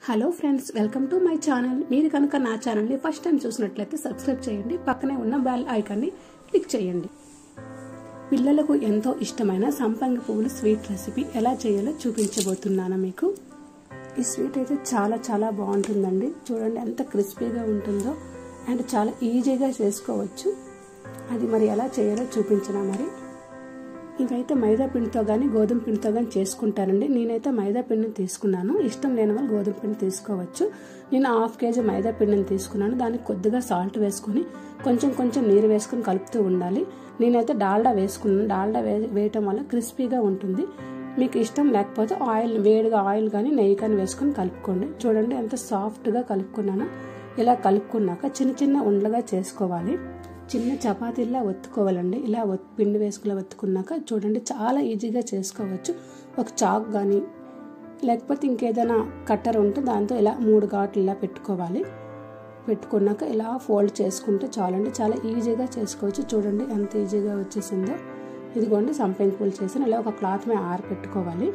Hello friends, welcome to my channel. మీరు కనుక నా ఛానల్ని ఫస్ట్ టైం చూసినట్లయితే సబ్స్క్రైబ్ చేయండి, పక్కనే ఉన్న బెల్ ఐకాన్ని క్లిక్ చేయండి. పిల్లలకు ఎంతో ఇష్టమైన సంపంగి పువ్వుల స్వీట్ రెసిపీ ఎలా చేయాలో చూపించబోతున్నాను మీకు. ఈ స్వీట్ అయితే చాలా చాలా బాగుంటుందండి. చూడండి ఎంత క్రిస్పీగా ఉంటుందో అండ్ చాలా ఈజీగా చేసుకోవచ్చు. అది మరి ఎలా చేయాలో చూపించినా. మరి ఇవైతే మైదా పిండితో కానీ గోధుమ పిండితో కానీ చేసుకుంటారండి. నేనైతే మైదా పిండిని తీసుకున్నాను. ఇష్టం లేని వాళ్ళు గోధుమ పిండి తీసుకోవచ్చు. నేను 1/2 kg మైదా పిండిని తీసుకున్నాను. దానికి కొద్దిగా సాల్ట్ వేసుకొని కొంచెం నీరు వేసుకొని కలుపుతూ ఉండాలి. నేనైతే డాల్డా వేసుకున్నాను. డాల్డా వేయటం వల్ల క్రిస్పీగా ఉంటుంది. మీకు ఇష్టం లేకపోతే వేడిగా ఆయిల్ కానీ నెయ్యి కానీ వేసుకొని కలుపుకోండి. చూడండి ఎంత సాఫ్ట్గా కలుపుకున్నాను. ఇలా కలుపుకున్నాక చిన్న ఉండలుగా చేసుకోవాలి. చిన్న చపాతీలా ఒత్తుకోవాలండి. ఇలా పిండి వేసుకుని ఒత్తుకున్నాక చూడండి చాలా ఈజీగా చేసుకోవచ్చు. ఒక చాక్ కానీ లేకపోతే ఇంకేదైనా కట్టర్ ఉంటే దాంతో ఇలా 3 ఘాట్లు ఇలా పెట్టుకోవాలి. పెట్టుకున్నాక ఇలా ఫోల్డ్ చేసుకుంటే చాలండి. చాలా ఈజీగా చేసుకోవచ్చు. చూడండి ఎంత ఈజీగా వచ్చేసిందో. ఇదిగోండి సంపంగి పూలు చేసిన ఇలా ఒక క్లాత్ మీద ఆరబెట్టుకోవాలి.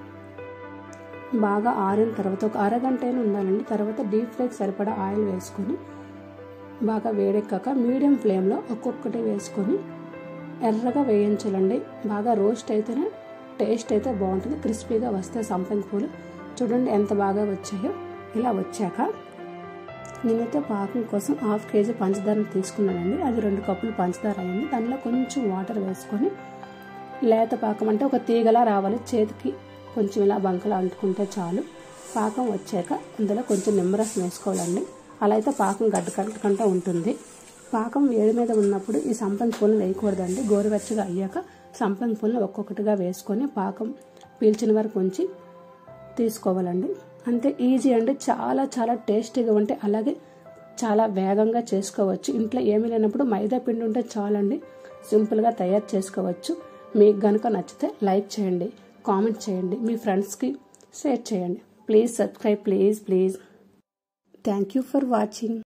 బాగా ఆరిన తర్వాత ఒక అరగంట అయినా ఉండాలండి. తర్వాత డీప్ ఫ్రైకి సరిపడా ఆయిల్ వేసుకొని బాగా వేడెక్కాక మీడియం ఫ్లేమ్లో ఒక్కొక్కటి వేసుకొని ఎర్రగా వేయించాలండి. బాగా రోస్ట్ అయితేనే టేస్ట్ అయితే బాగుంటుంది. క్రిస్పీగా వస్తే సంపంగి పూలు చూడండి ఎంత బాగా వచ్చాయో. ఇలా వచ్చాక నేనైతే పాకం కోసం 1/2 kg పంచదారని తీసుకున్నానండి. అది 2 కప్పులు పంచదార అయింది. దానిలో కొంచెం వాటర్ వేసుకొని లేత పాకం అంటే ఒక తీగలా రావాలి. చేతికి కొంచెం ఇలా బంకలా అంటుకుంటే చాలు. పాకం వచ్చాక అందులో కొంచెం నిమ్మరసం వేసుకోవాలండి. అలా అయితే పాకం గడ్డకట్టుకుంటూ ఉంటుంది. పాకం వేడి మీద ఉన్నప్పుడు ఈ సంపంగి పూలను వేయకూడదండి. గోరువెచ్చగా అయ్యాక సంపంగి పూలను ఒక్కొక్కటిగా వేసుకొని పాకం పీల్చిన వరకు ఉంచి తీసుకోవాలండి. అంతే ఈజీ అండి. చాలా చాలా టేస్టీగా ఉంటే అలాగే చాలా వేగంగా చేసుకోవచ్చు. ఇంట్లో ఏమీ లేనప్పుడు మైదా పిండి ఉంటే చాలండి. సింపుల్గా తయారు చేసుకోవచ్చు. మీకు కనుక నచ్చితే లైక్ చేయండి, కామెంట్ చేయండి, మీ ఫ్రెండ్స్కి షేర్ చేయండి. Please subscribe please. Thank you for watching.